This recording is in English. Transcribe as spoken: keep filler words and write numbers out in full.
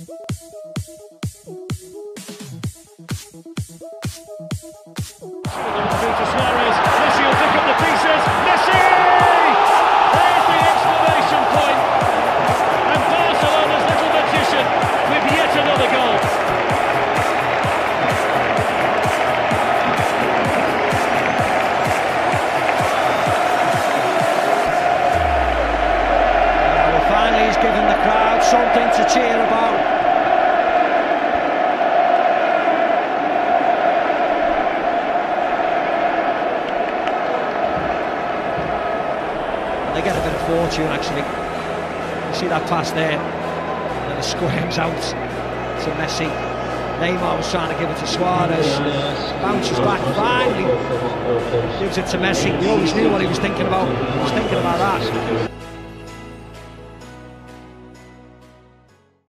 Suarez, Messi will pick up the pieces. Messi! There's the exclamation point. And Barcelona's little magician with yet another goal. Well, finally he's given the crowd something to cheer about. They get a bit of fortune actually. You see that pass there, and then it squirms out to Messi. Neymar was trying to give it to Suarez, bounces back, finally gives it to Messi. He always knew what he was thinking about. He was thinking about that.